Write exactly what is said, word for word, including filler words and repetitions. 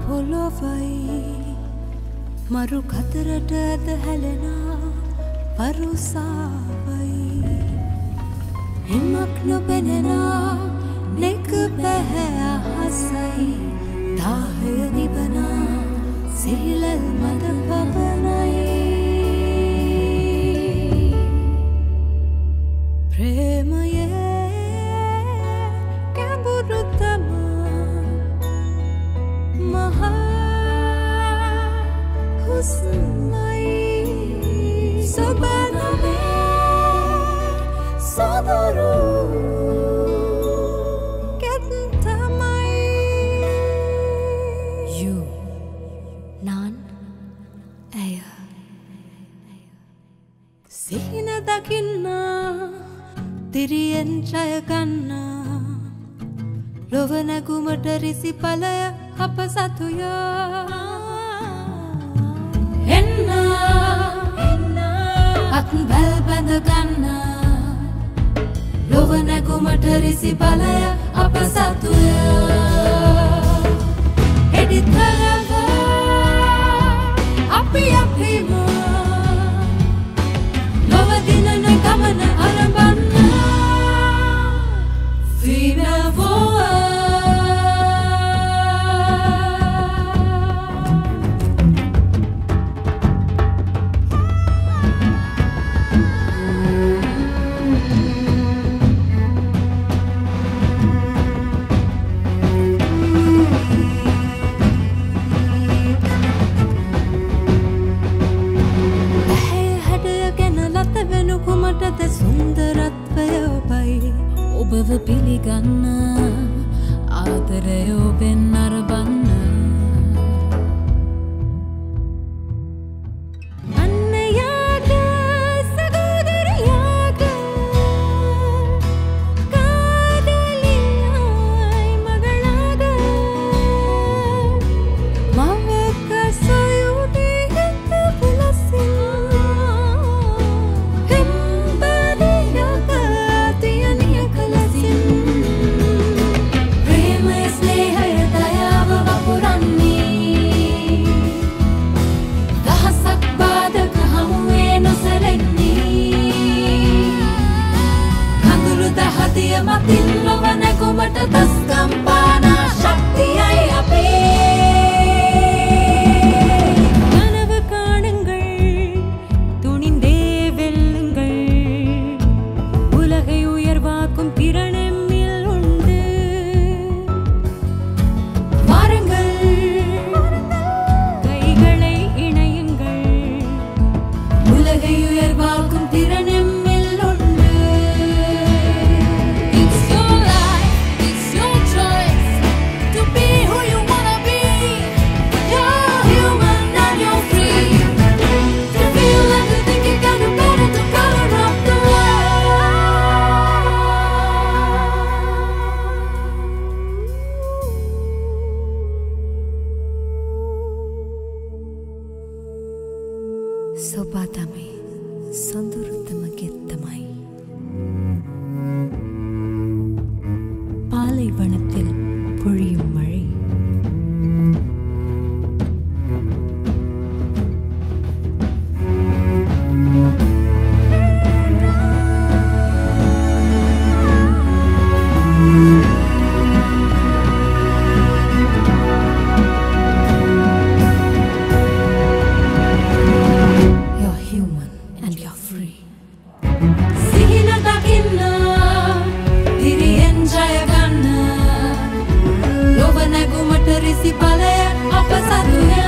පොළොවයි මරු කතරට ඇද හැලෙන පරුසාවයි හිමක් නොපෙනෙන නෙක පැහැ අහසයි දාහය නිවන සිහිලල් මද පවනයි ප්‍රේමයේ කැඹුරුතම මහා හුස්මයි සොබනමේ සොදරු කැත්තමයි you nan ඇය සිහින දකින්න තිරියෙන් ජය ගන්න ලොව නැගුමට රිසි ඵලය අප සතුය එන්න එන්න අත් බැල් බැඳ ගන්න ලොව නැගුමට රිසි ඵලය අප සතුය එඩිතරව අපි අපිම ලොව දිනන ගමන අරඹන්න Viva ඔබව පිළිගන්න ආදරය ඔබෙන් අරබන්න අන්න යාග සගෝදරයාග කාදලියයි මගලාග මවක සොයුදී හිත පුලසින් මතින් ලොව නැගුමට දස්කම්පාන ශක්තියයි අපේ கனவு காணுங்கள் துணிந்தே வெல்லுங்கள் உலகை உயர்வாக்கும் திறன் எம்மில் உண்டு வாருங்கள் கைகளை இணையுங்கள் உலகை உயர்வாக்கும் திறன் සොබාතමේ සොඳුරුතම ගෙත්තමයි பாலைவனத்தில் பொழியும் மழை රිසි ඵලය අප සතුය